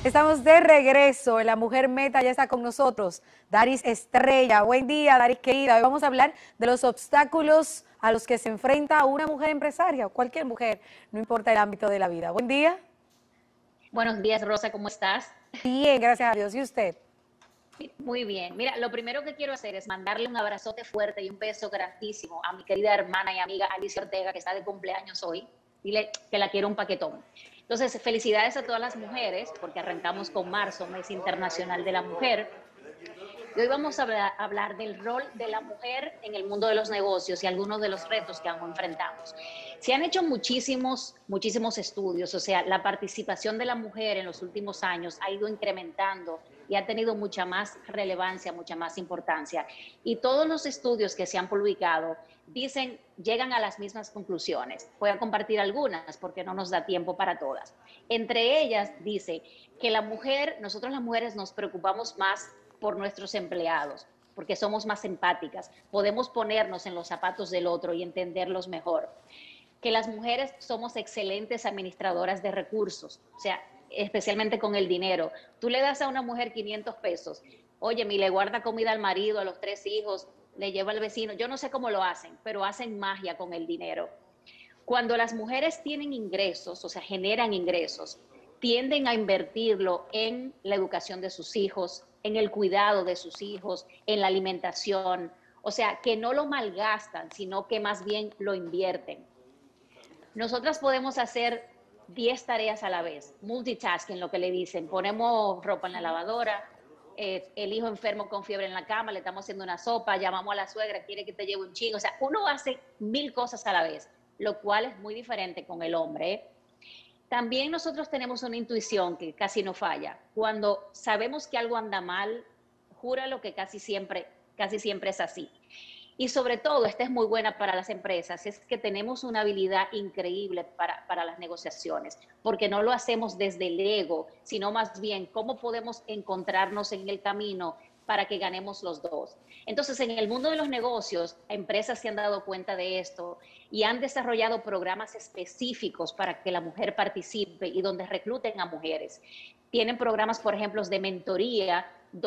Estamos de regreso. La mujer meta ya está con nosotros. Daris Estrella. Buen día, Daris querida. Hoy vamos a hablar de los obstáculos a los que se enfrenta una mujer empresaria o cualquier mujer, no importa el ámbito de la vida. Buen día. Buenos días, Rosa, ¿cómo estás? Bien, gracias a Dios. ¿Y usted? Muy bien. Mira, lo primero que quiero hacer es mandarle un abrazote fuerte y un beso grandísimo a mi querida hermana y amiga Alicia Ortega, que está de cumpleaños hoy. Dile que la quiero un paquetón. Entonces, felicidades a todas las mujeres, porque arrancamos con marzo, Mes Internacional de la Mujer. Y hoy vamos a hablar del rol de la mujer en el mundo de los negocios y algunos de los retos que aún enfrentamos. Se han hecho muchísimos estudios, o sea, la participación de la mujer en los últimos años ha ido incrementando y ha tenido mucha más relevancia, mucha más importancia. Y todos los estudios que se han publicado llegan a las mismas conclusiones. Voy a compartir algunas porque no nos da tiempo para todas. Entre ellas dice que nosotros las mujeres nos preocupamos más por nuestros empleados, porque somos más empáticas, podemos ponernos en los zapatos del otro y entenderlos mejor. Que las mujeres somos excelentes administradoras de recursos, o sea, especialmente con el dinero. Tú le das a una mujer 500 pesos, oye, le guarda comida al marido, a los 3 hijos, le lleva al vecino, yo no sé cómo lo hacen, pero hacen magia con el dinero. Cuando las mujeres tienen ingresos, o sea, generan ingresos, tienden a invertirlo en la educación de sus hijos, en el cuidado de sus hijos, en la alimentación, o sea, que no lo malgastan, sino que más bien lo invierten. Nosotras podemos hacer 10 tareas a la vez, multitasking, lo que le dicen. Ponemos ropa en la lavadora, el hijo enfermo con fiebre en la cama, le estamos haciendo una sopa, llamamos a la suegra, quiere que te lleve un chingo. O sea, uno hace 1000 cosas a la vez, lo cual es muy diferente con el hombre, ¿eh? También nosotros tenemos una intuición que casi no falla. Cuando sabemos que algo anda mal, júralo que casi siempre es así. Y sobre todo, esta es muy buena para las empresas, es que tenemos una habilidad increíble para las negociaciones, porque no lo hacemos desde el ego, sino más bien cómo podemos encontrarnos en el camino para que ganemos los dos. Entonces, en el mundo de los negocios, empresas se han dado cuenta de esto y han desarrollado programas específicos para que la mujer participe y donde recluten a mujeres. Tienen programas, por ejemplo, de mentoría,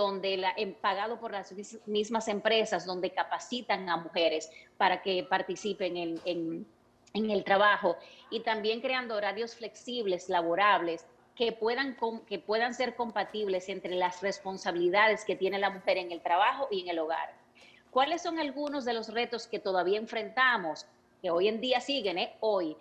pagado por las mismas empresas, donde capacitan a mujeres para que participen en el trabajo, y también creando horarios flexibles, laborables, que puedan ser compatibles entre las responsabilidades que tiene la mujer en el trabajo y en el hogar. ¿Cuáles son algunos de los retos que todavía enfrentamos, que hoy en día siguen, hoy?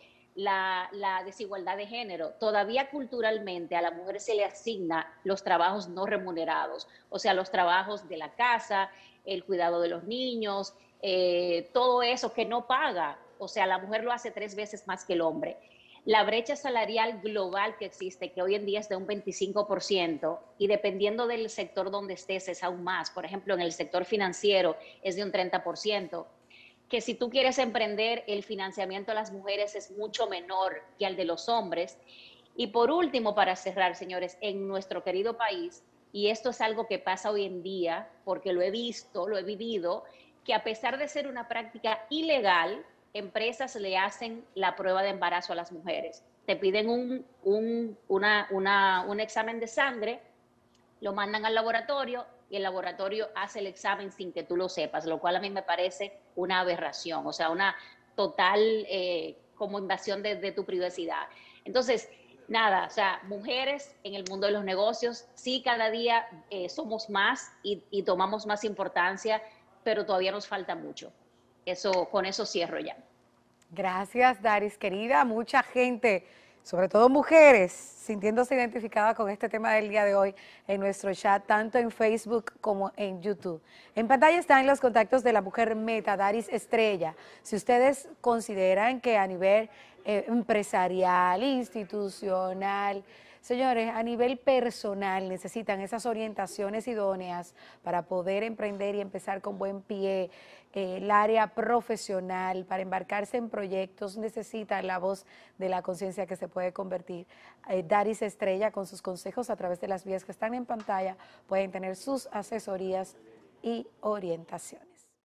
La desigualdad de género. Todavía culturalmente a la mujer se le asigna los trabajos no remunerados, o sea, los trabajos de la casa, el cuidado de los niños, todo eso que no paga. O sea, la mujer lo hace 3 veces más que el hombre. La brecha salarial global que existe, que hoy en día es de un 25%, y dependiendo del sector donde estés es aún más. Por ejemplo, en el sector financiero es de un 30%. Que si tú quieres emprender, el financiamiento a las mujeres es mucho menor que al de los hombres. Y por último, para cerrar, señores, en nuestro querido país, y esto es algo que pasa hoy en día, porque lo he visto, lo he vivido, que a pesar de ser una práctica ilegal, empresas le hacen la prueba de embarazo a las mujeres. Te piden un examen de sangre, lo mandan al laboratorio y el laboratorio hace el examen sin que tú lo sepas, lo cual a mí me parece una aberración, o sea, una total como invasión de tu privacidad. Entonces, nada, o sea, mujeres en el mundo de los negocios, sí, cada día somos más y tomamos más importancia, pero todavía nos falta mucho. Con eso cierro ya. Gracias, Daris, querida. Mucha gente, sobre todo mujeres, sintiéndose identificada con este tema del día de hoy en nuestro chat, tanto en Facebook como en YouTube. En pantalla están los contactos de la mujer meta, Daris Estrella. Si ustedes consideran que a nivel empresarial, institucional, señores, a nivel personal necesitan esas orientaciones idóneas para poder emprender y empezar con buen pie. El área profesional, para embarcarse en proyectos, necesita la voz de la conciencia que se puede convertir. Daris Estrella, con sus consejos a través de las vías que están en pantalla, pueden tener sus asesorías y orientaciones.